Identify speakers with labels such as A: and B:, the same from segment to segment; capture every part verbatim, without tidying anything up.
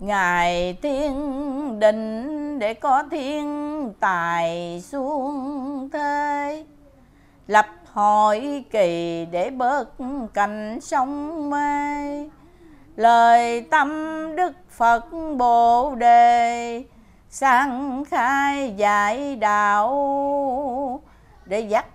A: Ngài thiên định để có thiên tài xuống thế, lập hội kỳ để bớt cảnh sông mê. Lời tâm Đức Phật Bồ Đề sang khai dạy đạo, để dắt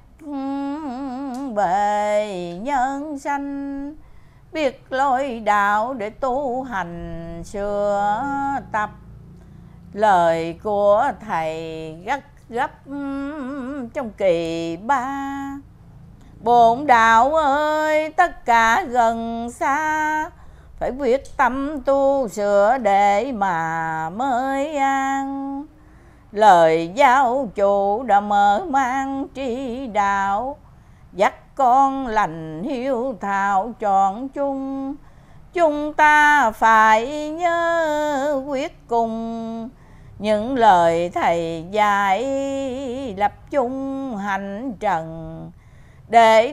A: về nhân sanh biết lối đạo để tu hành sửa tập. Lời của thầy rất gấp trong kỳ ba, bổn đạo ơi tất cả gần xa, phải quyết tâm tu sửa để mà mới an. Lời giáo chủ đã mở mang tri đạo, dắt con lành hiếu thảo chọn chung. Chúng ta phải nhớ quyết cùng những lời thầy dạy, lập chung hành trần để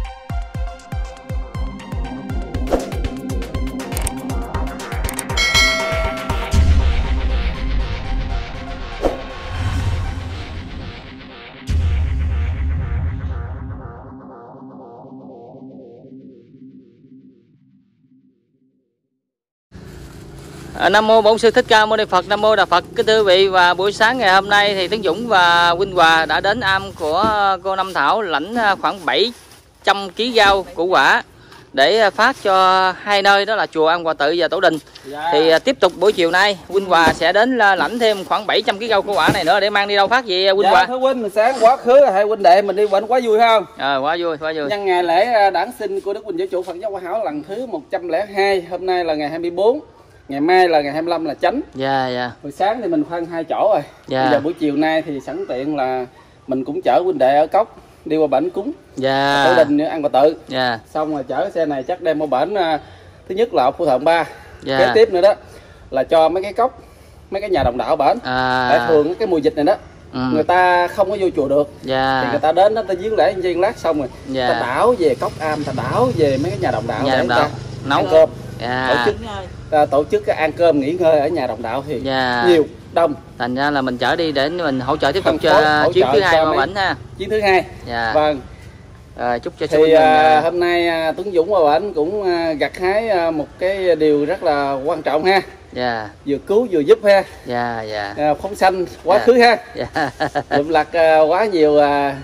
B: À, Nam mô Bổn Sư Thích Ca Mâu Ni Phật. Nam mô Đà Phật. Kính thưa quý vị, và buổi sáng ngày hôm nay thì Tấn Dũng và Huynh Hòa đã đến am của cô Năm Thảo lãnh khoảng bảy trăm ki lô gam rau củ quả để phát cho hai nơi, đó là chùa An Hòa Tự và Tổ Đình. Dạ. Thì tiếp tục buổi chiều nay Huynh Hòa sẽ đến lãnh thêm khoảng bảy trăm ki lô gam rau củ quả này nữa để mang đi đâu phát gì Huynh Hòa?
C: Dạ, thưa Huynh, sáng quá khứ hai huynh đệ mình đi bệnh quá vui không?
B: À, quá vui, quá vui.
C: Nhân ngày lễ đản sinh của Đức Huynh Giáo Chủ Phật Giáo Hòa Hảo lần thứ một trăm lẻ hai, hôm nay là ngày hai mươi tư, ngày mai là ngày hai mươi lăm là chánh.
B: Dạ, dạ.
C: Buổi sáng thì mình phân hai chỗ rồi.
B: Dạ.
C: Bây giờ buổi chiều nay thì sẵn tiện là mình cũng chở huynh đệ ở Cốc đi qua bển cúng.
B: Dạ.
C: Tổ Đình An Hòa Tự.
B: Dạ.
C: Xong rồi chở xe này chắc đem qua bển uh, thứ nhất là Phu Thượng ba.
B: Dạ.
C: Kế tiếp nữa đó là cho mấy cái cốc, mấy cái nhà đồng đạo bển.
B: À.
C: Tại thường cái mùa dịch này đó, ừ, người ta không có vô chùa được.
B: Dạ.
C: Thì người ta đến đó ta viếng lễ viên lát xong rồi,
B: dạ,
C: ta đảo về Cốc Am, ta đảo về mấy cái nhà đồng đạo
B: nhà
C: để
B: đồng đạo
C: nấu ăn cơm.
B: Dạ.
C: Tổ chức ta tổ chức cái ăn cơm nghỉ ngơi ở nhà đồng đạo thì
B: dạ,
C: nhiều đông.
B: Thành ra là mình chở đi để mình hỗ trợ tiếp tục
C: Phân
B: cho
C: phối,
B: chuyến thứ hai qua
C: mấy...
B: bển ha.
C: Chuyến thứ hai.
B: Dạ.
C: Vâng.
B: À, chúc cho
C: thì
B: à,
C: hôm nay à, Tuấn Dũng và anh cũng à, gặt hái à, một cái điều rất là quan trọng ha.
B: Dạ.
C: Vừa cứu vừa giúp ha.
B: Dạ, dạ.
C: À, phóng sanh quá
B: dạ,
C: khứ ha.
B: Dạ.
C: Lụm lặt à, quá nhiều à,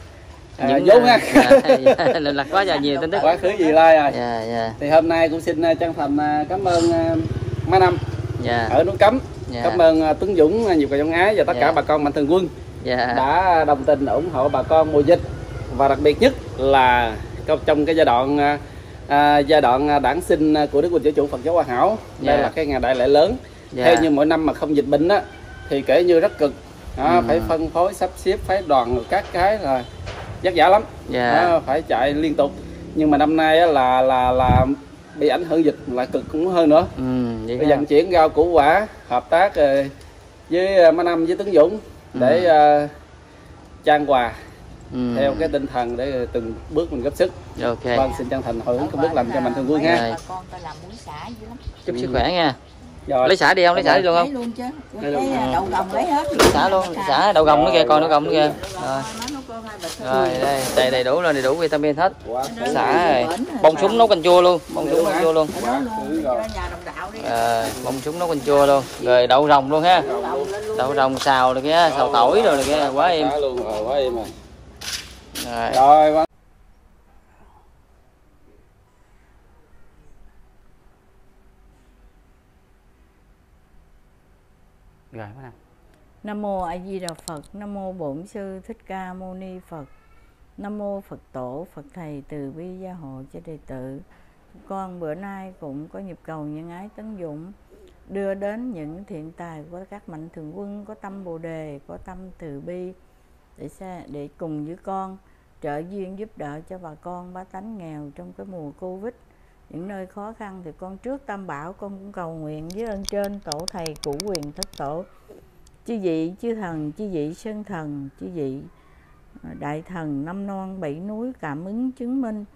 C: à,
B: những
C: vốn ha.
B: Dạ, dạ, lụm lặt quá là nhiều tin tức.
C: Quá khứ gì lai rồi.
B: Dạ, dạ.
C: Thì hôm nay cũng xin chân thành cảm ơn à, má Năm,
B: dạ,
C: ở núi Cấm. Dạ. Cảm ơn à, Tuấn Dũng, nhiều cầu nhân ái và tất dạ, cả bà con mạnh thường quân, dạ, đã đồng tình ủng hộ bà con mùa dịch, và đặc biệt nhất là trong cái giai đoạn à, giai đoạn đản sinh của Đức Huynh Giáo Chủ Phật Giáo Hòa Hảo. Đây yeah, là cái ngày đại lễ lớn. Yeah. Theo như mỗi năm mà không dịch bệnh á thì kể như rất cực, đó, ừ, phải phân phối sắp xếp phái đoàn các cái là vất vả lắm. Yeah. Đó, phải chạy liên tục. Nhưng mà năm nay á, là là là bị ảnh hưởng dịch lại cực cũng hơn nữa. Ừ, vậy vận chuyển rau củ quả hợp tác với má Năm với Tuấn Dũng để ừ, uh, trang quà. Ừ. Theo cái tinh thần để từng bước mình góp sức. Okay. Vâng, xin chân thành hồi hướng công đức làm cho mạnh thường quân ha.
A: Con ta làm muối xả dữ lắm.
B: Chúc ừ, sức khỏe nha.
C: Rồi.
B: Lấy xả đi không? Lấy xả đi luôn không?
A: Lấy luôn chứ. Lấy đậu gồng lấy hết.
B: Lấy xả luôn, xả đậu gồng nữa kìa, còn đậu gồng nữa kìa. Rồi. Rồi, đây, đầy đầy đủ rồi, đầy đủ vitamin hết. Xả rồi. Bông súng nấu canh chua luôn, bông súng nấu canh chua luôn. À, bông súng nấu canh chua luôn. Rồi đậu rồng luôn ha. Đậu rồng xào rồi kìa, xào tỏi rồi kìa, quá êm.
C: Quá êm rồi.
B: Rồi.
C: Rồi.
B: Rồi, bắt đầu.
A: Nam mô A Di Đà Phật. Nam mô Bổn Sư Thích Ca Mâu Ni Phật. Nam mô Phật Tổ, Phật Thầy từ bi gia hộ cho đệ tử. Con bữa nay cũng có nhịp cầu nhân ái Tấn Dũng đưa đến những thiện tài của các mạnh thường quân có tâm Bồ đề, có tâm từ bi để để cùng với con trợ duyên giúp đỡ cho bà con bá tánh nghèo trong cái mùa Covid, những nơi khó khăn. Thì con trước Tam Bảo con cũng cầu nguyện với ơn trên tổ thầy cửu quyền thất tổ, chư vị chư thần, chư vị sơn thần, chư vị đại thần năm non bảy núi cảm ứng chứng minh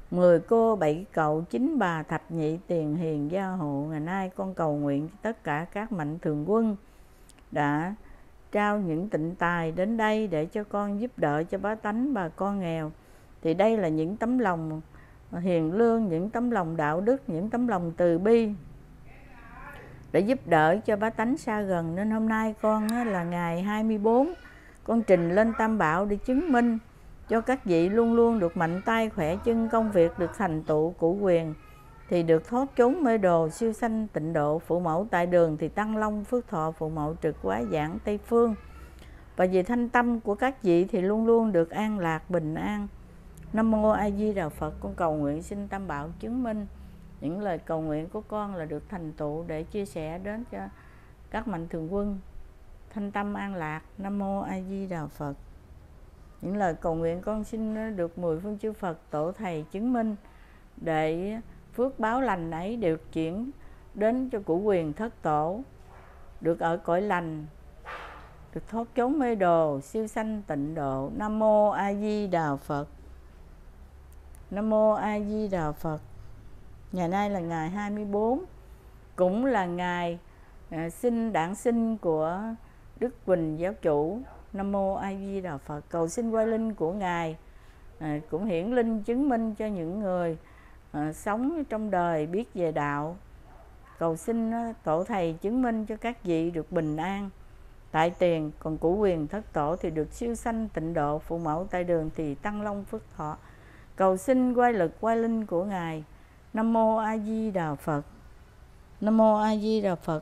A: Mười cô bảy cậu chín bà thập nhị tiền hiền gia hộ. Ngày nay con cầu nguyện tất cả các mạnh thường quân đã trao những tịnh tài đến đây để cho con giúp đỡ cho bá tánh bà con nghèo. Thì đây là những tấm lòng hiền lương, những tấm lòng đạo đức, những tấm lòng từ bi để giúp đỡ cho bá tánh xa gần. Nên hôm nay con là ngày hai mươi bốn, con trình lên Tam Bảo để chứng minh cho các vị luôn luôn được mạnh tay khỏe chân, công việc được thành tựu cửu quyền, thì được thoát chốn mê đồ, siêu sanh tịnh độ. Phụ mẫu tại đường thì tăng long phước thọ, phụ mẫu trực quá giảng Tây Phương. Và vì thanh tâm của các vị thì luôn luôn được an lạc bình an. Nam mô A Di Đà Phật. Con cầu nguyện xin Tam Bảo chứng minh những lời cầu nguyện của con là được thành tựu để chia sẻ đến cho các mạnh thường quân thanh tâm an lạc. Nam mô A Di Đà Phật. Những lời cầu nguyện con xin được mười phương chư Phật tổ thầy chứng minh để phước báo lành ấy được chuyển đến cho cửu quyền thất tổ, được ở cõi lành, được thoát chốn mê đồ, siêu sanh tịnh độ. Nam mô A Di Đà Phật. Nam mô A Di Đà Phật. Ngày nay là ngày hai mươi bốn, cũng là ngày à, sinh đản sinh của Đức Quỳnh giáo chủ. Nam mô A Di Đà Phật. Cầu xin quay linh của ngài à, cũng hiển linh chứng minh cho những người à, sống trong đời biết về đạo. Cầu xin à, tổ thầy chứng minh cho các vị được bình an tại tiền, còn cửu quyền thất tổ thì được siêu sanh tịnh độ. Phụ mẫu tại đường thì tăng long phước thọ. Cầu xin quay lực quay linh của ngài. Nam mô A Di Đà Phật. Nam mô A Di Đà Phật.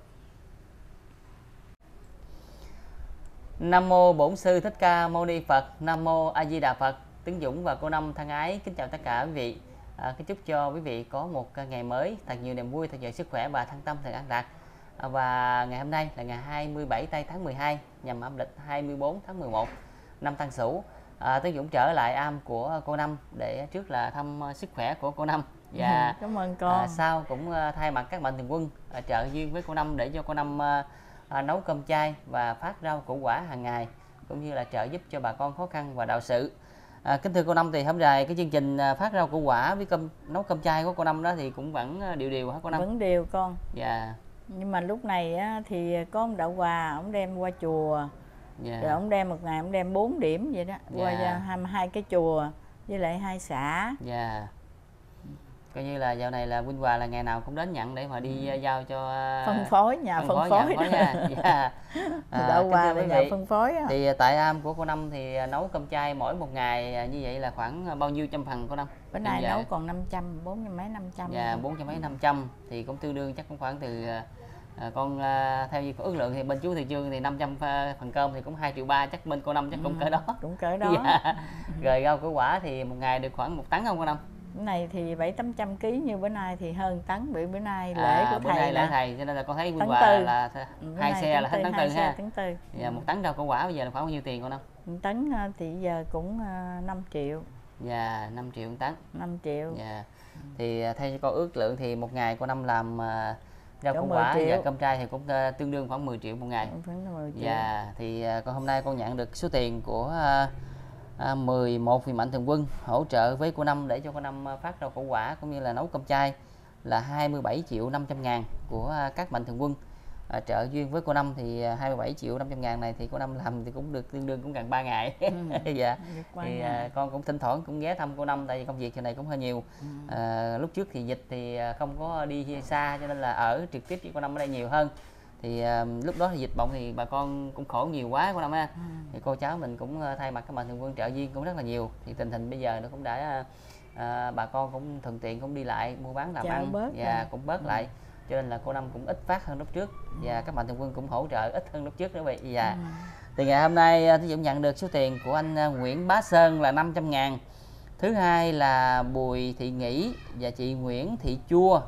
B: Nam mô Bổn Sư Thích Ca Mâu Ni Phật. Nam mô A Di Đà Phật. Tướng Dũng và cô Năm thân ái kính chào tất cả quý vị. À, kính chúc cho quý vị có một ngày mới thật nhiều niềm vui, thật nhiều sức khỏe và thân tâm thật an lạc. À, và ngày hôm nay là ngày hai mươi bảy tây tháng mười hai, nhằm âm lịch hai mươi bốn tháng mười một năm Tân Sửu. À, Tướng Dũng trở lại am của cô Năm để trước là thăm sức khỏe của cô Năm. Và
A: ừ, cảm ơn con.
B: À, sau cũng thay mặt các mạnh thường quân à, trợ duyên với cô Năm để cho cô Năm à, à, nấu cơm chay và phát rau củ quả hàng ngày, cũng như là trợ giúp cho bà con khó khăn và đạo sự. À, kính thưa cô Năm, thì hôm nay cái chương trình phát rau củ quả với cơm nấu cơm chay của cô Năm đó thì cũng vẫn đều đều hả cô Năm?
A: Vẫn đều con.
B: Dạ.
A: Nhưng mà lúc này á, thì có ông Đạo Hòa, ông đem qua chùa. Dạ. Rồi ông đem một ngày ông đem bốn điểm vậy đó, dạ. Qua hai, hai cái chùa với lại hai xã.
B: Dạ. Coi như là dạo này là Vinh Hòa là ngày nào cũng đến nhận để mà đi uh, giao cho uh,
A: phân phối nhà phân, phân phối, phối, phối nha. Yeah. À, Đạo Hòa là nhà phân phối á.
B: Thì tại am của cô Năm thì nấu cơm chay mỗi một ngày như vậy là khoảng bao nhiêu trăm phần cô Năm?
A: Bữa nay nấu còn năm trăm, bốn trăm mấy năm trăm.
B: Dạ, bốn trăm mấy năm trăm thì cũng tương đương chắc cũng khoảng từ à, con à, theo như ước lượng thì bên chú Thị Trương thì năm trăm phần cơm thì cũng hai triệu ba, chắc bên cô Năm chắc cũng ừ, cỡ đó.
A: Cũng cỡ đó.
B: Dạ. Rồi rau củ quả thì một ngày được khoảng một tấn không cô Năm?
A: Bữa này thì bảy tám trăm ký, như bữa nay thì hơn tấn, bởi bữa nay lễ
B: à,
A: của
B: bữa
A: thầy
B: nay lễ
A: là
B: thầy cho nên là con thấy Vinh Hòa là hai xe là hết tấn tư ha.
A: Tấn tư.
B: Dạ, một tấn rau củ quả bây giờ là khoảng bao nhiêu tiền cô Năm?
A: Một tấn thì giờ cũng năm triệu.
B: Dạ, năm triệu một tấn.
A: năm triệu.
B: Dạ. Thì theo con ước lượng thì một ngày cô Năm làm rau củ quả và cơm chay thì cũng uh, tương đương khoảng mười triệu một ngày.
A: mười triệu.
B: Dạ, thì uh, con hôm nay con nhận được số tiền của uh, uh, mười một vị mạnh thường quân hỗ trợ với cô Năm để cho cô Năm uh, phát rau củ quả cũng như là nấu cơm chay là hai mươi bảy triệu năm trăm ngàn của uh, các mạnh thường quân. À, trợ duyên với cô Năm thì hai mươi bảy triệu năm trăm ngàn này thì cô Năm làm thì cũng được tương đương cũng gần ba ngày. Ừ. Dạ. Thì à, con cũng thỉnh thoảng cũng ghé thăm cô Năm tại vì công việc này cũng hơi nhiều. Ừ. À, lúc trước thì dịch thì không có đi xa cho nên là ở trực tiếp với cô Năm ở đây nhiều hơn. Thì à, lúc đó thì dịch bệnh thì bà con cũng khổ nhiều quá cô Năm ha. Ừ. Thì cô cháu mình cũng thay mặt các mạnh thường quân trợ duyên cũng rất là nhiều. Thì tình hình bây giờ nó cũng đã à, bà con cũng thuận tiện cũng đi lại mua bán làm Chào ăn và dạ, cũng bớt ừ. lại. Cho nên là cô Năm cũng ít phát hơn lúc trước và các mạnh thường quân cũng hỗ trợ ít hơn lúc trước nữa vậy. Dạ. Ừ. Thì ngày hôm nay Thí Dũng nhận được số tiền của anh Nguyễn Bá Sơn là năm trăm ngàn. Thứ hai là Bùi Thị Nghĩ và chị Nguyễn Thị Chua,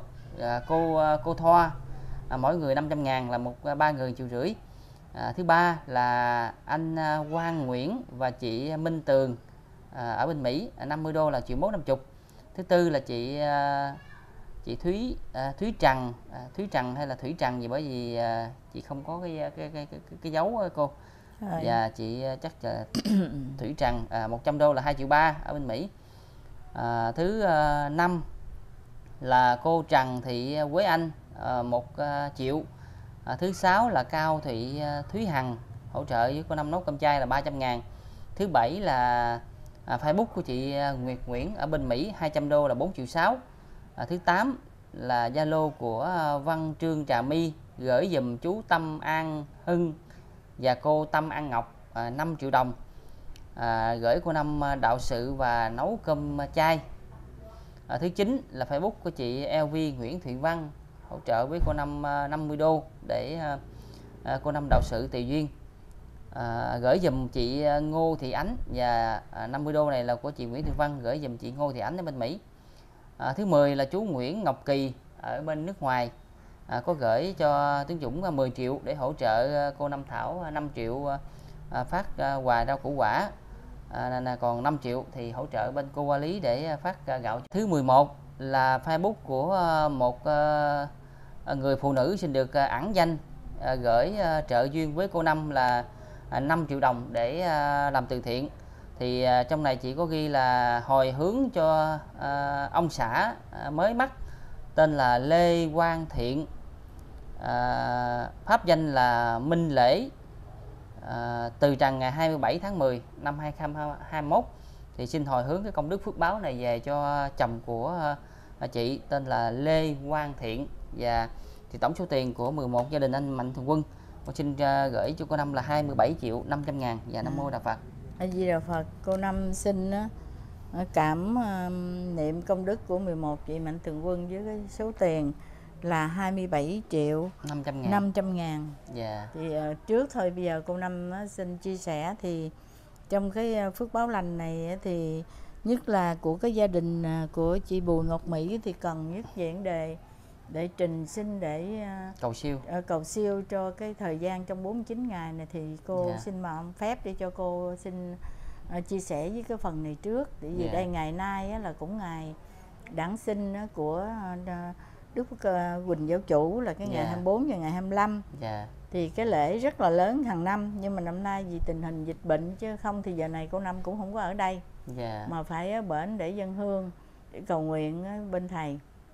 B: cô cô Thoa, à, mỗi người năm trăm ngàn là một ba người triệu rưỡi. À, thứ ba là anh Quang Nguyễn và chị Minh Tường à, ở bên Mỹ, năm mươi đô là triệu mốt năm chục. Thứ tư là chị à, chị Thúy à, Thúy Trần à, Thúy Trần hay là Thủy Trần gì, bởi vì à, chị không có cái cái cái cái, cái, cái dấu cô. Rồi. Và chị chắc là Thủy Trần à, một trăm đô là hai triệu ba ở bên Mỹ. À, thứ à, năm là cô Trần Thị Quế Anh à, một à, triệu. À, thứ sáu là Cao Thị à, Thúy Hằng hỗ trợ với cô Năm nấu cơm chay là ba trăm ngàn. Thứ bảy là à, Facebook của chị Nguyệt Nguyễn ở bên Mỹ hai trăm đô là bốn triệu sáu. À, thứ tám là Zalo của Văn Trương Trà My gửi dùm chú Tâm An Hưng và cô Tâm An Ngọc à, năm triệu đồng. À, gửi cô Năm đạo sự và nấu cơm chay. À, thứ chín là Facebook của chị lờ vê Nguyễn Thụy Văn hỗ trợ với cô Năm năm mươi đô để à, cô Năm đạo sự tùy duyên. À, gửi dùm chị Ngô Thị Ánh và à, năm mươi đô này là của chị Nguyễn Thị Văn gửi dùm chị Ngô Thị Ánh ở bên Mỹ. À, thứ mười là chú Nguyễn Ngọc Kỳ ở bên nước ngoài à, có gửi cho Tiến Dũng mười triệu để hỗ trợ cô Năm Thảo năm triệu à, phát à, quà rau củ quả. À, là còn năm triệu thì hỗ trợ bên cô Hoa Lý để phát à, gạo. Thứ mười một là Facebook của à, một à, người phụ nữ xin được à, ẩn danh à, gửi à, trợ duyên với cô Năm là à, năm triệu đồng để à, làm từ thiện. Thì à, trong này chị có ghi là hồi hướng cho à, ông xã à, mới mất tên là Lê Quang Thiện, à, pháp danh là Minh Lễ, à, từ trần ngày hai mươi bảy tháng mười năm hai nghìn không trăm hai mươi mốt. Thì xin hồi hướng cái công đức phước báo này về cho chồng của à, chị tên là Lê Quang Thiện. Và thì tổng số tiền của mười một gia đình anh Mạnh Thường Quân con xin uh, gửi cho cô Năm là hai mươi bảy triệu năm trăm ngàn. Và Nam Mô Đà Phật.
A: A Di Đà Phật. Cô Năm xin uh, cảm uh, niệm công đức của mười một vị Mạnh Thường Quân với cái số tiền là hai mươi bảy triệu năm trăm ngàn.
B: Yeah.
A: Thì uh, trước thôi bây giờ cô Năm uh, xin chia sẻ thì trong cái uh, phước báo lành này uh, thì nhất là của cái gia đình uh, của chị Bùi Ngọc Mỹ thì cần nhất về vấn đề để trình xin để uh,
B: cầu siêu
A: uh, cầu siêu cho cái thời gian trong bốn mươi chín ngày này. Thì cô yeah. xin mời phép để cho cô xin uh, chia sẻ với cái phần này trước. Tại vì yeah. đây ngày nay uh, là cũng ngày đản sinh uh, của uh, Đức uh, Quỳnh Giáo Chủ là cái ngày yeah. hai mươi bốn và ngày hai mươi lăm.
B: Yeah.
A: Thì cái lễ rất là lớn hàng năm, nhưng mà năm nay vì tình hình dịch bệnh chứ không thì giờ này cô Năm cũng không có ở đây. Yeah. Mà phải ở bển để dân hương để cầu nguyện uh, bên thầy.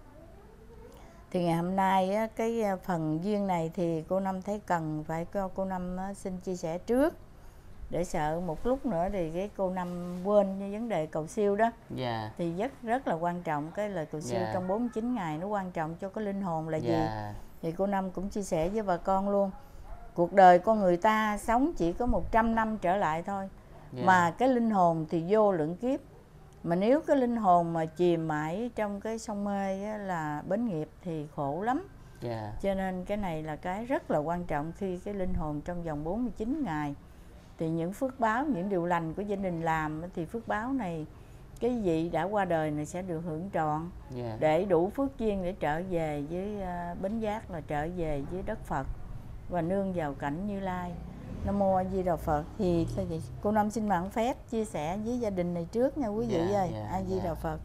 A: Thì ngày hôm nay á, cái phần duyên này thì cô Năm thấy cần phải có cô Năm á, xin chia sẻ trước để sợ một lúc nữa thì cái cô Năm quên như vấn đề cầu siêu đó. Yeah. Thì rất rất là quan trọng cái lời cầu siêu yeah. trong bốn mươi chín ngày nó quan trọng cho cái linh hồn là yeah. gì. Thì cô Năm cũng chia sẻ với bà con luôn. Cuộc đời con người ta sống chỉ có một trăm năm trở lại thôi. Yeah. Mà cái linh hồn thì vô lượng kiếp. Mà nếu cái linh hồn mà chìm mãi trong cái sông mê á, là bến nghiệp thì khổ lắm. Yeah. Cho nên cái này là cái rất là quan trọng khi cái linh hồn trong vòng bốn mươi chín ngày. Thì những phước báo, những điều lành của gia đình làm thì phước báo này cái vị đã qua đời này sẽ được hưởng trọn. Yeah. Để đủ phước duyên để trở về với uh, Bến Giác, là trở về với đất Phật và nương vào cảnh Như Lai. Nam Mô A Di Đà Phật. Thì cô Năm xin mạn phép chia sẻ với gia đình này trước nha quý vị yeah, ơi. Yeah, A Di yeah. Đà Phật.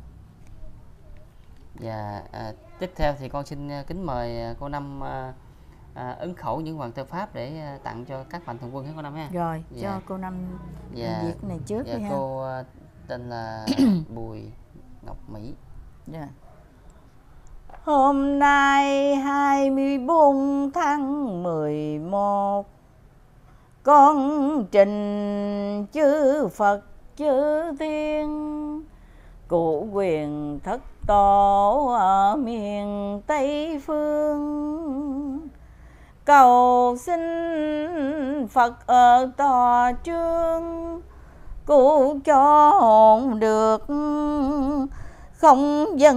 B: Dạ, yeah, à, tiếp theo thì con xin kính mời cô Năm à, à, ứng khẩu những hoàng tơ pháp để tặng cho các Mạnh Thường Quân hết cô Năm ha.
A: Rồi, yeah. cho cô Năm yeah. việc này trước
B: yeah,
A: đi
B: cô ha. Tên là Bùi Ngọc Mỹ.
A: Yeah. Hôm nay hai mươi bốn tháng mười một, con trình chư Phật chư Thiên, cụ quyền thất tổ ở miền Tây Phương, cầu xin Phật ở tòa trương, cứu cho hồn được không dân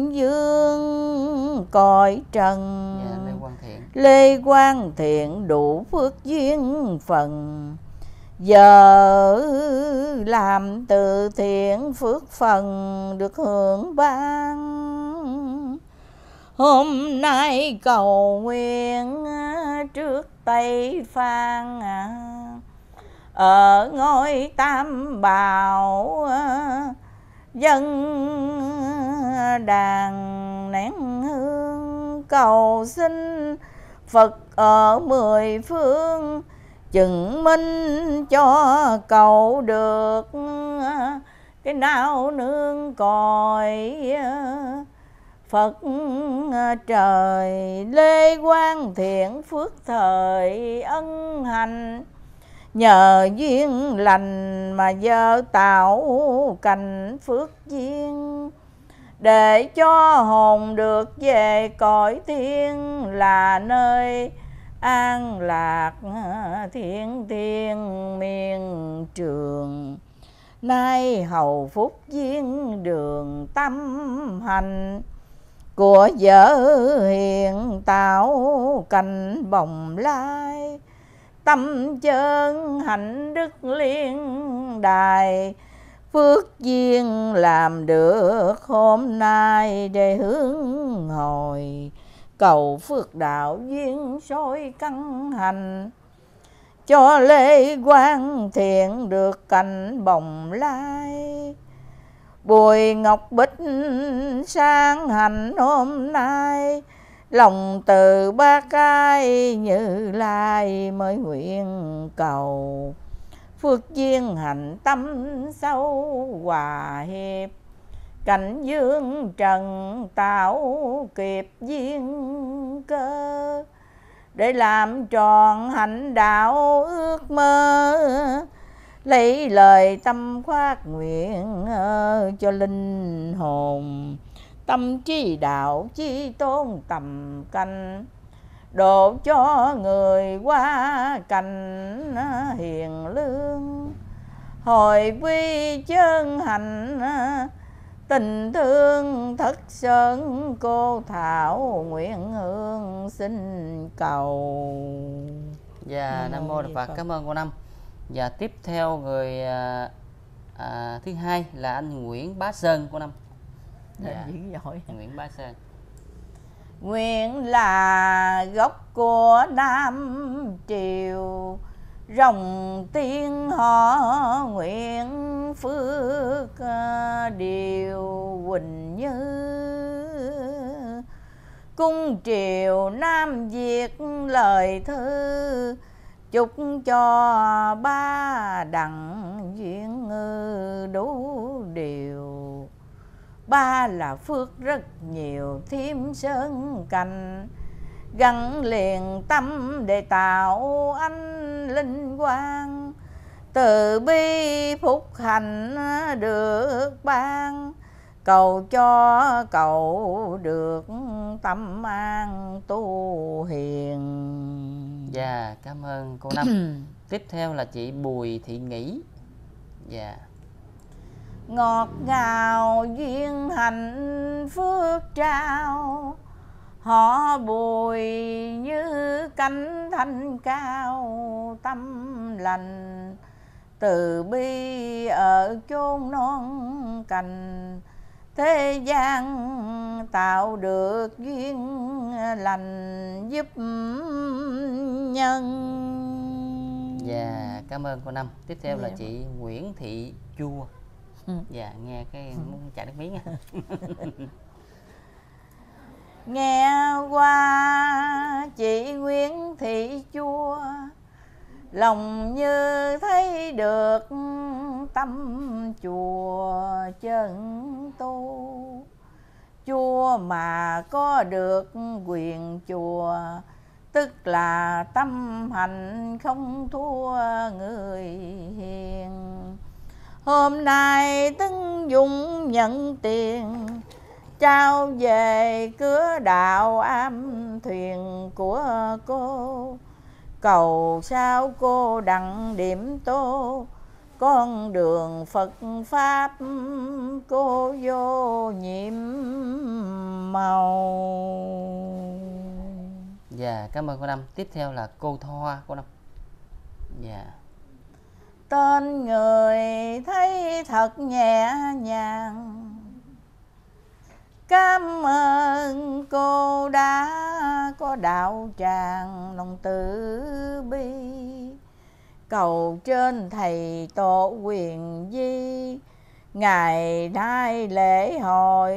A: dương cõi trần.
B: Yeah, Lê Quang Thiện.
A: Lê Quang Thiện đủ phước duyên phần, giờ làm từ thiện phước phần được hưởng ban. Hôm nay cầu nguyện trước Tây Phan, ở ngôi Tam Bảo dân đàn nén hương, cầu xin Phật ở mười phương chứng minh cho cầu được cái não nương còi Phật trời. Lê Quang Thiện phước thời ân hạnh, nhờ duyên lành mà vợ tạo cành phước duyên, để cho hồn được về cõi thiên, là nơi an lạc thiên thiên miên trường. Nay hầu phúc duyên đường tâm hành, của vợ hiền tạo cành bồng lai. Tâm chân hạnh đức liên đài, phước duyên làm được hôm nay, để hướng hồi cầu phước đạo duyên soi căn hành, cho Lê Quang Thiện được cành bồng lai. Bùi Ngọc Bích sang hạnh hôm nay, lòng từ bác ai Như Lai mới nguyện cầu. Phước duyên hạnh tâm sâu hòa hiệp, cảnh dương trần tạo kịp duyên cơ, để làm tròn hạnh đạo ước mơ. Lấy lời tâm khoát nguyện cho linh hồn, tâm trí đạo chi tôn tầm canh, độ cho người qua cảnh hiền lương. Hồi quy chân hành tình thương thất sơn, cô Thảo nguyện hương xin cầu.
B: Dạ, Nam Mô Đại Phật. Cảm ơn cô Năm. Và tiếp theo người à, à, thứ hai là anh Nguyễn Bá Sơn của Năm.
A: Dạ. Giỏi.
B: Nguyễn Bá Sơn.
A: Nguyện là gốc của Nam Triều, rồng tiên họ nguyện phước điều Quỳnh Như. Cung triều Nam Việt lời thư, chúc cho ba đặng duyên ngư đủ điều. Ba là phước rất nhiều thêm sơn cành, gắn liền tâm để tạo anh linh quang. Từ bi phúc hạnh được ban, cầu cho cậu được tâm an tu hiền.
B: Dạ, cảm ơn cô Năm. Tiếp theo là chị Bùi Thị Nghĩ. Dạ.
A: Ngọt ngào duyên hạnh phước trao, họ Bùi như cánh thanh cao tâm lành. Từ bi ở chốn non cành, thế gian tạo được duyên lành giúp nhân.
B: Dạ, cảm ơn cô Năm. Tiếp theo
A: Dạ.
B: là chị Nguyễn Thị Chua. Dạ, nghe cái muốn chảy nước miếng.
A: Nghe qua chị Nguyễn Thị Chua, lòng như thấy được tâm chùa chân tu. Chùa mà có được quyền chùa, tức là tâm hạnh không thua người hiền. Hôm nay Tấn Dũng nhận tiền, trao về cửa đạo am thuyền của cô. Cầu sao cô đặng điểm tô, con đường Phật Pháp cô vô nhiệm màu.
B: Dạ, cảm ơn cô Năm. Tiếp theo là cô Thoa cô Năm. Dạ.
A: Tên người thấy thật nhẹ nhàng, cảm ơn cô đã có đạo tràng lòng từ bi. Cầu trên thầy tổ quyền di, ngày nay lễ hội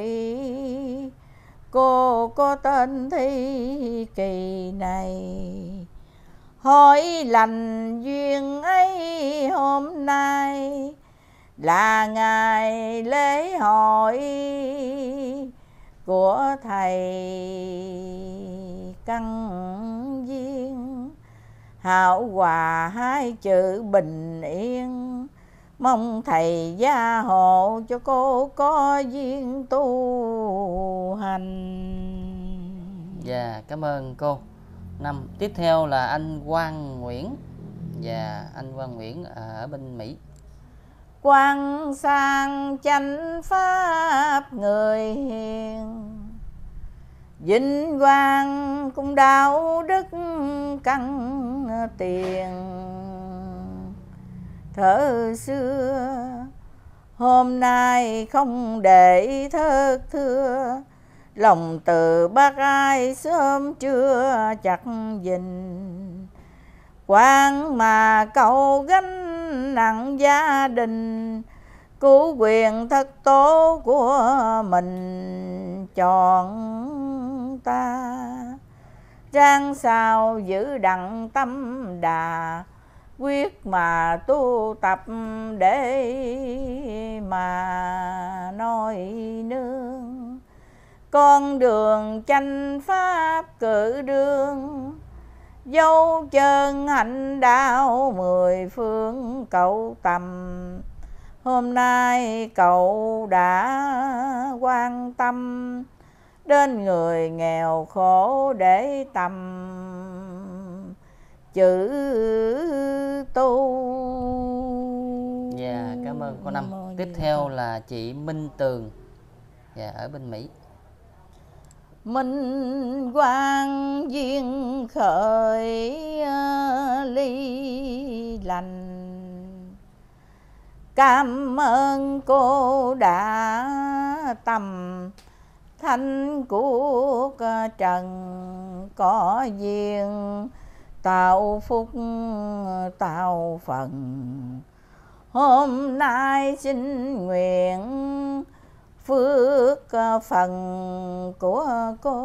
A: cô có tên thi kỳ này. Hỏi lành duyên ấy hôm nay, là ngày lễ hội của thầy Căn Duyên. Hảo hòa hai chữ bình yên, mong thầy gia hộ cho cô có duyên tu hành.
B: Dạ, cảm ơn cô. Năm tiếp theo là anh Quang Nguyễn. Dạ, anh Quang Nguyễn ở bên Mỹ.
A: Quang sang chánh pháp người hiền, vinh quang cũng đạo đức căn tiền. Thở xưa hôm nay không để thất thưa, lòng từ bác ai sớm trưa chặt dình. Quang mà cầu gánh nặng gia đình, cứu quyền thất tố của mình chọn ta. Ráng sao giữ đặng tâm đà, quyết mà tu tập để mà nói nương. Con đường chánh pháp cử đương, dấu chân hạnh đạo mười phương cậu tầm. Hôm nay cậu đã quan tâm đến người nghèo khổ để tầm chữ tu.
B: Dạ, cảm ơn cô Năm. Tiếp theo là chị Minh Tường, dạ, ở bên Mỹ.
A: Minh quang duyên khởi ly lành, cảm ơn cô đã tầm thanh cuộc trần. Có duyên tạo phúc tạo phần, hôm nay xin nguyện phước phần của cô.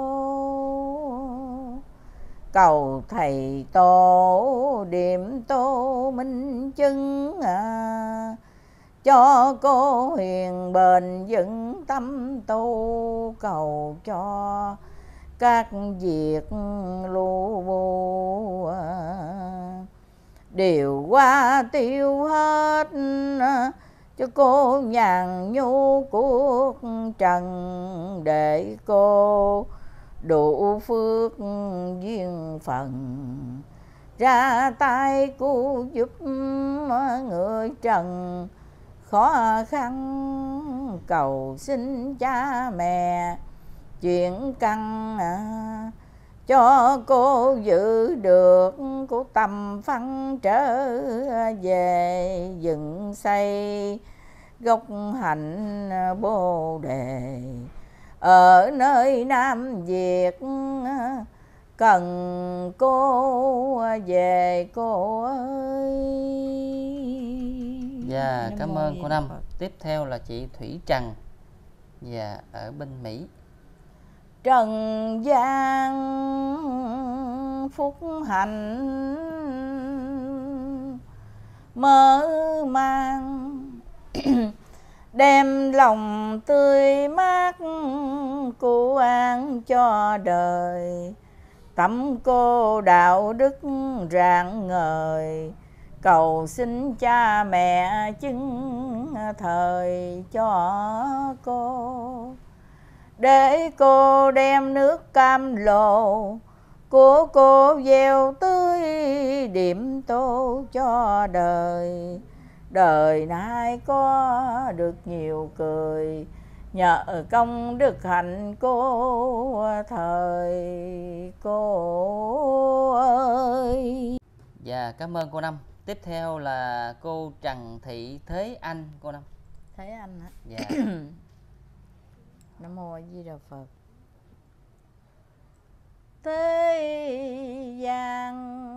A: Cầu thầy tổ điểm tô minh chứng, à, cho cô hiền bền vững tâm tu. Cầu cho các việc lu bu à, đều qua tiêu hết, à, cho cô nhàn nhu cuộc trần. Để cô đủ phước duyên phần, ra tay cứu giúp người trần khó khăn. Cầu xin cha mẹ chuyện căn, à, cho cô giữ được cô tâm phân trở về. Dựng xây gốc hạnh bồ đề ở nơi Nam Việt, cần cô về cô ơi.
B: Dạ, cảm ơn cô Năm. Tiếp theo là chị Thủy Trần, dạ, ở bên Mỹ.
A: Trần gian phúc hạnh mơ mang, đem lòng tươi mát cô an cho đời. Tâm cô đạo đức rạng ngời, cầu xin cha mẹ chứng thời cho cô. Để cô đem nước cam lồ của cô gieo tưới, điểm tô cho đời. Đời nay có được nhiều cười, nhờ công đức hạnh cô thời cô ơi.
B: Dạ, cảm ơn cô Năm. Tiếp theo là cô Trần Thị Thế Anh, cô Năm.
A: Thế Anh hả?
B: Dạ.
A: Nam mô A Di Đà Phật. Thế gian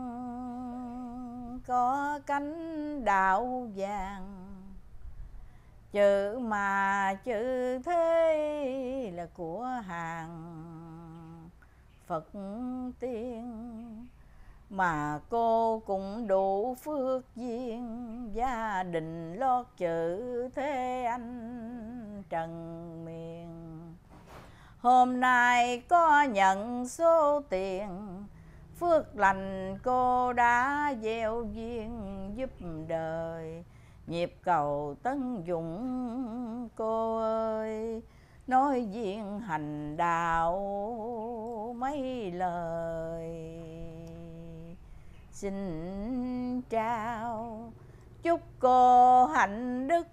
A: có cánh đạo vàng, chữ mà chữ thế là của hàng Phật tiên. mà cô cũng đủ phước duyên, gia đình lót chữ thế anh trần miền. Hôm nay có nhận số tiền, phước lành cô đã gieo duyên giúp đời. Nhịp cầu Tấn Dũng cô ơi, nói duyên hành đạo mấy lời. Xin trao chúc cô hạnh đức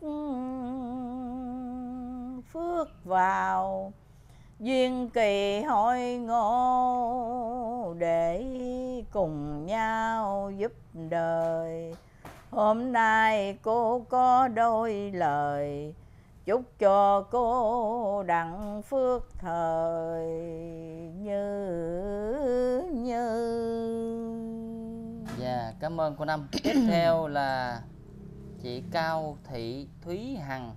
A: phước vào, duyên kỳ hội ngộ để cùng nhau giúp đời. Hôm nay cô có đôi lời, chúc cho cô đặng phước thời như như.
B: Dạ, cảm ơn cô Năm. Tiếp theo là chị Cao Thị Thúy Hằng.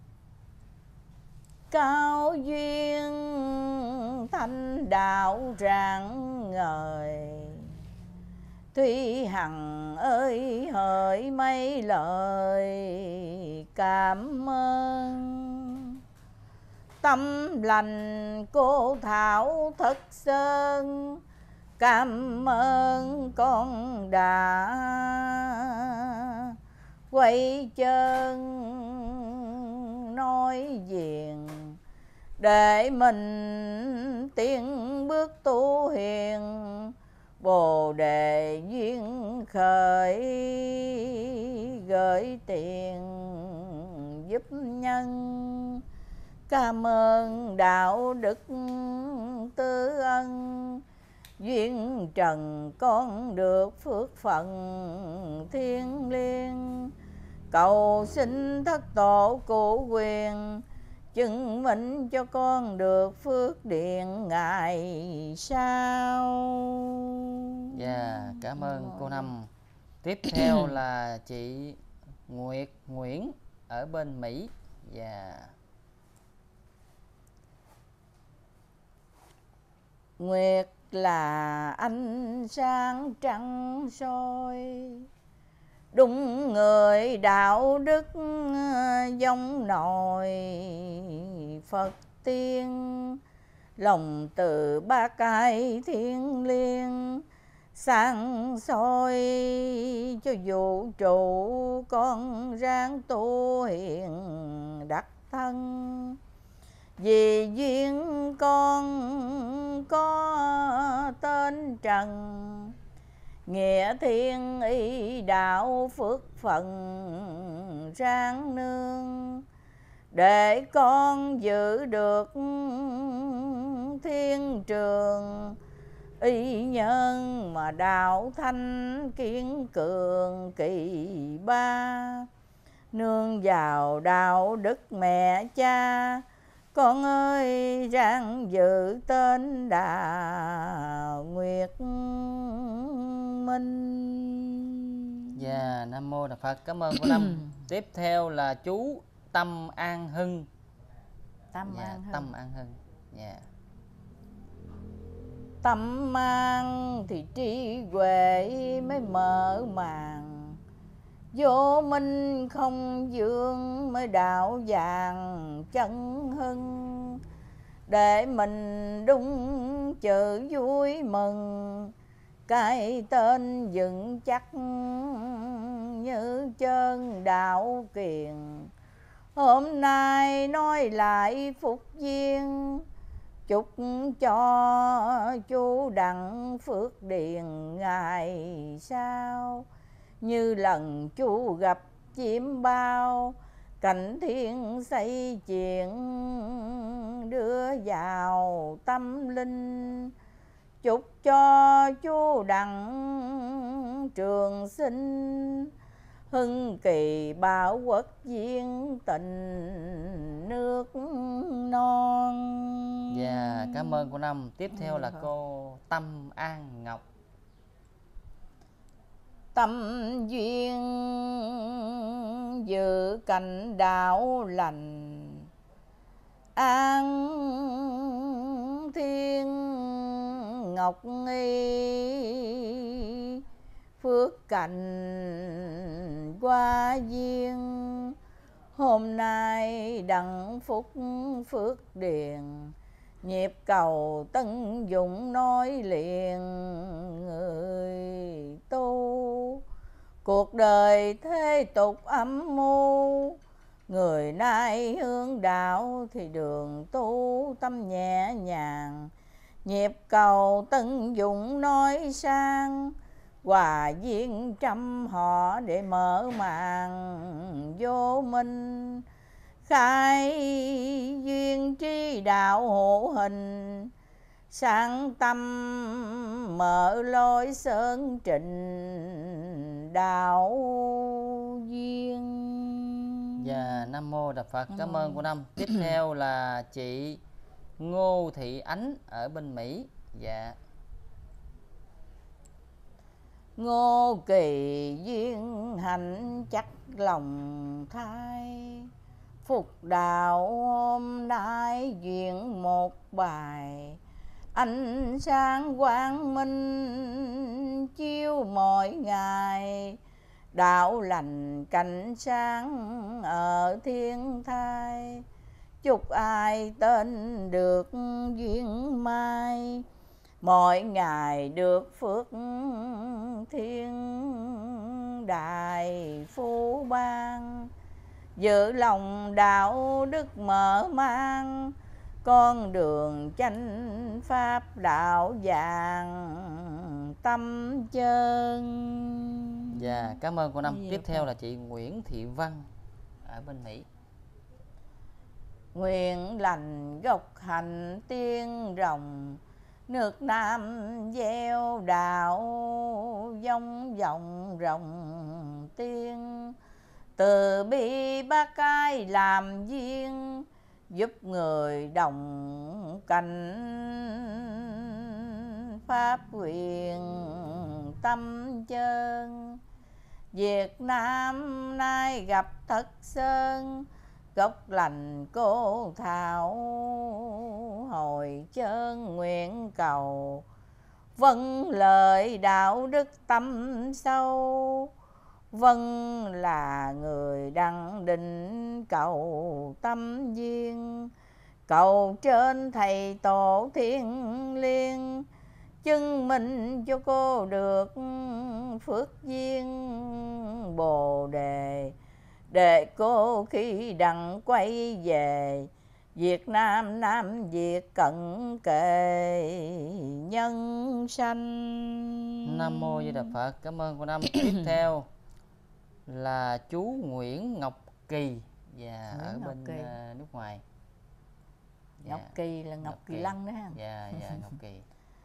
A: Cao duyên thanh đạo rạng ngời, Thúy Hằng ơi hỡi mấy lời cảm ơn. Tâm lành cô Thảo Thất Sơn, cảm ơn con đã quay chân nói diện, để mình tiến bước tu hiền. Bồ đề duyên khởi gửi tiền giúp nhân. Cảm ơn đạo đức tư ân, duyên trần con được phước phận thiêng liêng. Cầu xin thất tổ cụ quyền, chứng minh cho con được phước điện ngày sau.
B: Dạ, cảm ơn cô Năm. Tiếp theo là chị Nguyệt Nguyễn ở bên Mỹ. Dạ.
A: Nguyệt là ánh sáng trăng soi, đúng người đạo đức giống nòi Phật tiên. Lòng từ ba cái thiên liêng, sáng soi cho vũ trụ. Con ráng tu hiền đắc thân, vì duyên con có tên Trần. Nghĩa thiên ý đạo phước phần ráng nương, để con giữ được thiên trường. Ý nhân mà đạo thanh kiên cường kỳ ba, nương vào đạo đức mẹ cha. Con ơi ráng giữ tên Đà Nguyệt Minh.
B: Dạ, Nam Mô Đà Phật. Cảm ơn cô Năm. Tiếp theo là chú Tâm An Hưng.
A: Tâm
B: dạ,
A: An Hưng.
B: Tâm An Hưng. Dạ.
A: Tâm an thì trí huệ mới mở màng, vô minh không dương mới đạo vàng chân hưng. Để mình đúng chữ vui mừng, cái tên vững chắc như chân đạo kiền. Hôm nay nói lại phúc duyên, chúc cho chú đặng phước điền ngày sau. Như lần chú gặp chim bao, cảnh thiên xây chuyện đưa vào tâm linh. Chúc cho chú đặng trường sinh, hưng kỳ bảo quốc viên tình nước non.
B: Dạ, cảm ơn cô Năm. Tiếp theo là cô Tâm An Ngọc.
A: Tâm duyên giữ cảnh đạo lành, an thiên ngọc nghi. phước cạnh qua duyên. Hôm nay đặng phúc phước điền, nhịp cầu Tân Dũng nói liền. Người tu cuộc đời thế tục âm mưu, người nay hướng đạo thì đường tu tâm nhẹ nhàng. Nhịp cầu Tân Dũng nói sang, hòa duyên trăm họ để mở màn vô minh. Khai duyên tri đạo hữu hình, sáng tâm mở lối sơn trình đạo duyên.
B: Dạ, Nam Mô Đà Phật. Cảm ơn cô Năm. Tiếp theo là chị Ngô Thị Ánh ở bên Mỹ. Dạ.
A: Ngô Kỳ duyên hạnh chắc lòng thai, phục đạo hôm nay duyên một bài. Ánh sáng quang minh chiếu mỗi ngày, đạo lành cảnh sáng ở thiên thai. Chúc ai tên được duyên mai, mỗi ngày được phước thiên đại phú ban. Giữ lòng đạo đức mở mang, con đường chánh pháp đạo vàng tâm chân.
B: Dạ, cảm ơn cô Năm. Tiếp theo là chị Nguyễn Thị Văn ở bên Mỹ.
A: Nguyện lành gốc hạnh tiên rồng, nước Nam gieo đạo dòng dòng rồng tiên. Từ bi bác ai làm duyên, giúp người đồng cảnh pháp quyền tâm chân. Việt Nam nay gặp Thất Sơn, gốc lành cô Thảo hồi chân nguyện cầu. Vâng lời đạo đức tâm sâu, vâng là người đăng định cầu tâm duyên. Cầu trên thầy tổ thiên liêng, chứng minh cho cô được phước duyên bồ đề. Để cô khi đặng quay về, Việt Nam Nam Việt cận kề nhân sanh.
B: Nam Mô Di Đà Phật. Cảm ơn cô Năm. Tiếp theo là chú Nguyễn Ngọc Kỳ, và ở
A: Ngọc
B: bên
A: Kỳ.
B: uh, nước ngoài.
A: Ngọc
B: Dạ.
A: Kỳ là Ngọc,
B: Ngọc
A: Kỳ
B: Kỳ.
A: Lân đó ha.
B: Dạ, dạ, Ngọc Kỳ.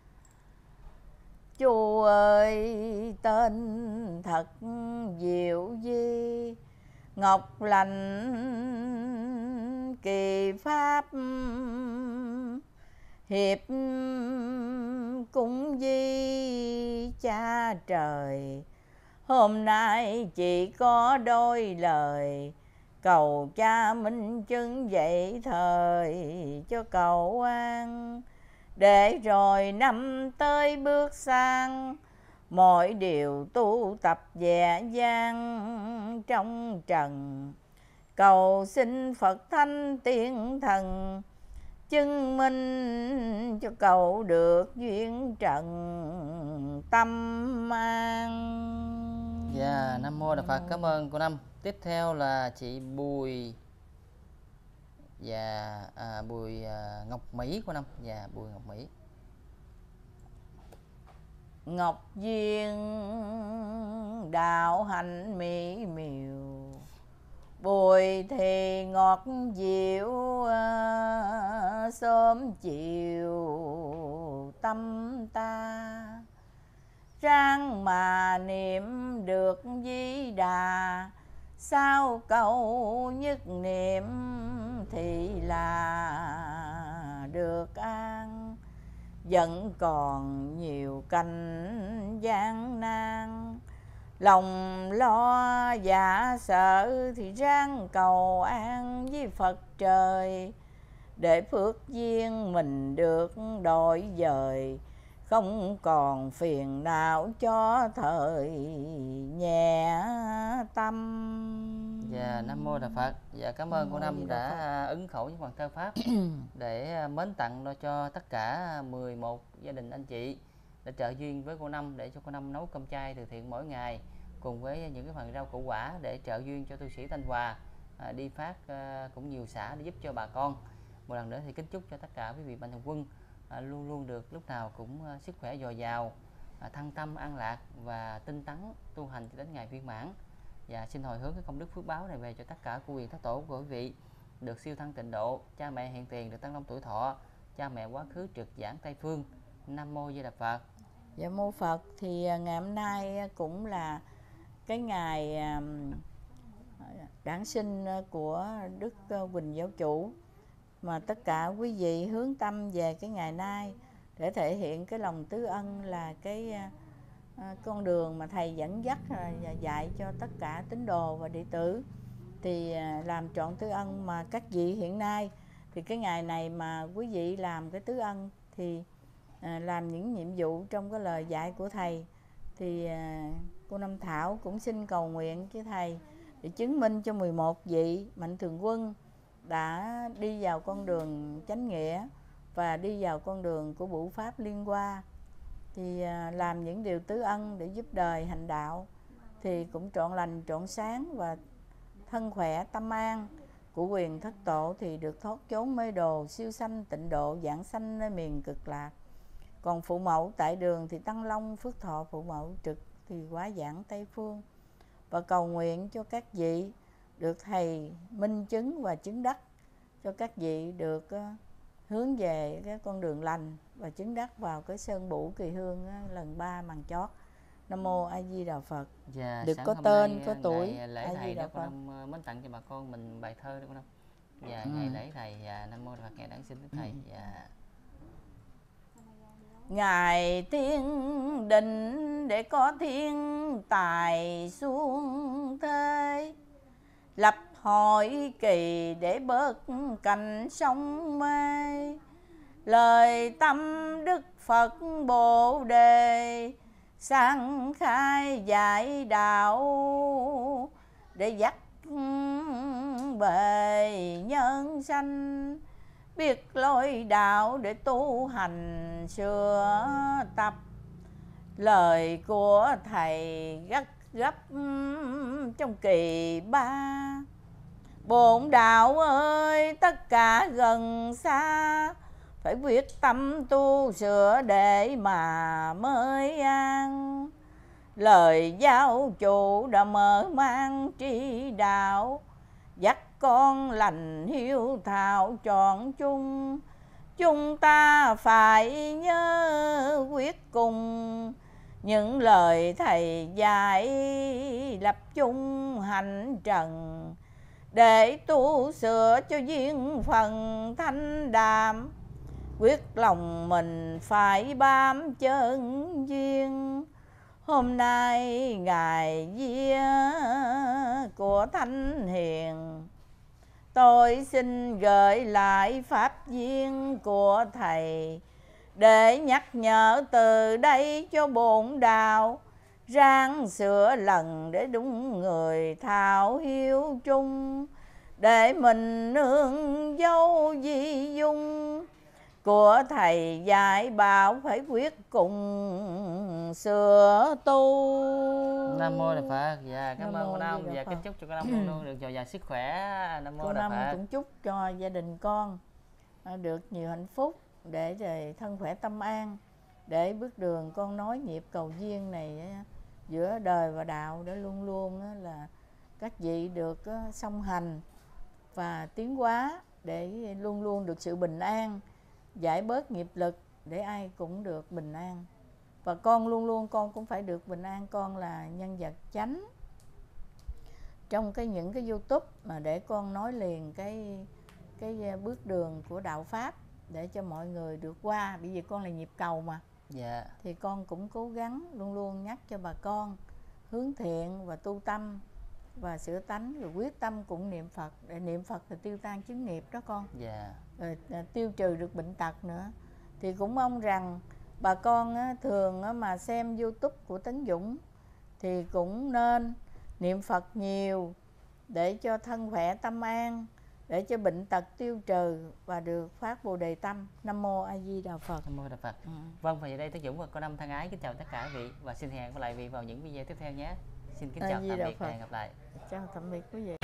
A: Chú ơi tên thật diệu di, ngọc lành kỳ pháp hiệp cúng di cha trời. Hôm nay chỉ có đôi lời, cầu cha minh chứng dậy thời cho cầu an. Để rồi năm tới bước sang, mọi điều tu tập dễ dàng trong trần. Cầu xin Phật Thánh Tiên Thần, chứng minh cho cậu được duyên trần tâm an.
B: Dạ, Nam Mô Đà Phật. Cảm ơn cô Năm. Tiếp theo là chị Bùi và à, Bùi à, Ngọc Mỹ của Năm. Dạ, Bùi Ngọc Mỹ.
A: Ngọc duyên đạo hạnh mỹ miều, Bùi thì ngọt dịu sớm chiều tâm ta. Ráng mà niệm được Di Đà, sao câu nhất niệm thì là được an. Vẫn còn nhiều cảnh gian nan, lòng lo dạ sợ thì ráng cầu an với Phật trời. Để phước duyên mình được đổi dời, không còn phiền não cho thời nhẹ tâm.
B: Dạ, Nam Mô Đà Phật. Dạ, cảm ơn cô Năm đã ứng khẩu những bài thơ Pháp để mến tặng lo cho tất cả mười một gia đình anh chị để trợ duyên với cô Năm, để cho cô Năm nấu cơm chay từ thiện mỗi ngày cùng với những cái phần rau củ quả để trợ duyên cho tu sĩ Thanh Hòa à, đi phát à, cũng nhiều xã để giúp cho bà con. Một lần nữa thì kính chúc cho tất cả quý vị mạnh thường quân à, luôn luôn được lúc nào cũng à, sức khỏe dồi dào, à, thăng tâm an lạc và tinh tấn tu hành cho đến ngày viên mãn. Và xin hồi hướng cái công đức phước báo này về cho tất cả cô quyền thất tổ của quý vị được siêu thăng tịnh độ, cha mẹ hiện tiền được tăng long tuổi thọ, cha mẹ quá khứ trực giảng Tây phương. Nam Mô Di Đà Phật.
A: Dạ mô Phật. Thì ngày hôm nay cũng là cái ngày đản sinh của Đức Huỳnh Giáo Chủ, mà tất cả quý vị hướng tâm về cái ngày nay để thể hiện cái lòng tứ ân, là cái con đường mà Thầy dẫn dắt và dạy cho tất cả tín đồ và đệ tử. Thì làm trọn tứ ân mà các vị hiện nay thì cái ngày này mà quý vị làm cái tứ ân thì à, làm những nhiệm vụ trong cái lời dạy của Thầy. Thì à, cô Năm Thảo cũng xin cầu nguyện với Thầy để chứng minh cho mười một vị mạnh thường quân đã đi vào con đường chánh nghĩa và đi vào con đường của Bửu Pháp Liên Hoa. Thì à, làm những điều tứ ân để giúp đời hành đạo thì cũng trọn lành trọn sáng và thân khỏe tâm an. Của quyền thất tổ thì được thoát chốn mê đồ, siêu sanh tịnh độ, giảng sanh nơi miền cực lạc. Còn phụ mẫu tại đường thì tăng long phước thọ, phụ mẫu trực thì hóa giảng Tây phương. Và cầu nguyện cho các vị được Thầy minh chứng và chứng đắc, cho các vị được uh, hướng về cái con đường lành và chứng đắc vào cái sơn bủ kỳ hương uh, lần ba màn chót. Nam Mô A Di Đà Phật.
B: Dạ,
A: được có tên
B: nay,
A: có tuổi
B: lễ Thầy đó con Năm mến tặng cho bà con mình bài thơ đó con Năm. Dạ, ừ. Ngày lễ Thầy. Dạ, Nam Mô Đà Phật. Ngày đản sinh Đức Thầy. Dạ.
A: Ngài thiên định để có thiên tài xuống thế, lập hội kỳ để bớt cảnh sông mê. Lời tâm Đức Phật Bồ Đề sáng khai dạy đạo, để dắt bề nhân sanh biết lối đạo để tu hành sửa tập. Lời của Thầy rất gấp trong kỳ ba, bổn đạo ơi tất cả gần xa, phải quyết tâm tu sửa để mà mới an. Lời giáo chủ đã mở mang tri đạo, dắt con lành hiếu thảo chọn chung. Chúng ta phải nhớ quyết cùng những lời Thầy dạy, lập chung hành trần để tu sửa cho duyên phần thanh đạm. Quyết lòng mình phải bám chân duyên. Hôm nay ngày vía của Thánh Hiền, tôi xin gửi lại pháp duyên của Thầy để nhắc nhở từ đây cho bổn đạo, ráng sửa lần để đúng người thảo hiếu chung, để mình nương dấu di dung của Thầy dạy bảo, phải quyết cùng sửa tu.
B: Nam Mô Đà Phật. Dạ, cảm ơn cô Năm. Dạ, kính chúc cho cô Năm luôn luôn được dồi dào sức khỏe. Nam Mô
A: cô
B: Đà
A: Năm
B: Phật.
A: cũng chúc cho gia đình con được nhiều hạnh phúc, để về thân khỏe tâm an, để bước đường con nói nhịp cầu duyên này giữa đời và đạo, để luôn luôn là các vị được song hành và tiến hóa, để luôn luôn được sự bình an, giải bớt nghiệp lực để ai cũng được bình an. Và con luôn luôn con cũng phải được bình an. Con là nhân vật chánh trong cái những cái YouTube mà để con nói liền cái cái bước đường của đạo pháp để cho mọi người được qua. Bởi vì con là nhịp cầu mà.
B: Dạ.
A: Thì con cũng cố gắng luôn luôn nhắc cho bà con hướng thiện và tu tâm và sửa tánh, rồi quyết tâm cũng niệm Phật, để niệm Phật thì tiêu tan chứng nghiệp đó con.
B: Dạ.
A: Rồi tiêu trừ được bệnh tật nữa. Thì cũng mong rằng bà con á, thường á, mà xem YouTube của Tấn Dũng thì cũng nên niệm Phật nhiều để cho thân khỏe tâm an, để cho bệnh tật tiêu trừ và được phát Bồ Đề tâm. Nam mô A Di Đà Phật.
B: Nam mô A Di Đà Phật. Ừ. Vâng, và giờ đây Tấn Dũng và cô Năm thân ái kính chào tất cả quý vị và xin hẹn gặp lại quý vị vào những video tiếp theo nhé. Xin kính chào tạm biệt và hẹn gặp lại.
A: Chào tạm biệt quý vị.